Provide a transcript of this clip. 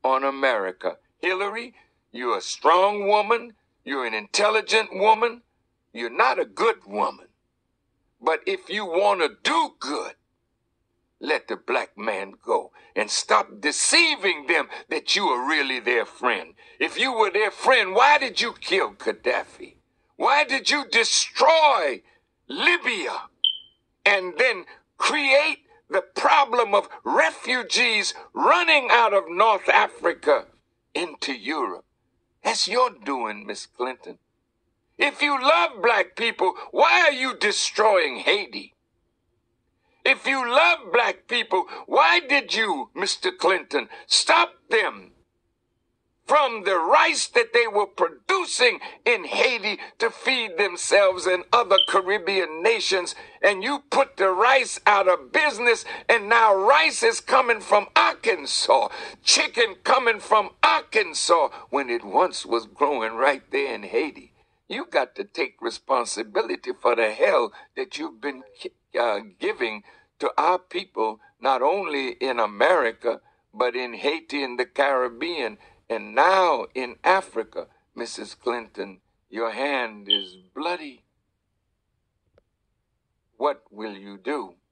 on America. Hillary, you're a strong woman. You're an intelligent woman. You're not a good woman. But if you want to do good, let the black man go and stop deceiving them that you are really their friend. If you were their friend, why did you kill Gaddafi? Why did you destroy Libya and then create the problem of refugees running out of North Africa into Europe? That's your doing, Miss Clinton. If you love black people, why are you destroying Haiti? If you love black people, why did you, Mr. Clinton, stop them from the rice that they were producing in Haiti to feed themselves and other Caribbean nations? And you put the rice out of business, and now rice is coming from Arkansas, chicken coming from Arkansas, when it once was growing right there in Haiti. You got to take responsibility for the hell that you've been giving to our people, not only in America, but in Haiti and the Caribbean, and now in Africa. Mrs. Clinton, your hand is bloody. What will you do?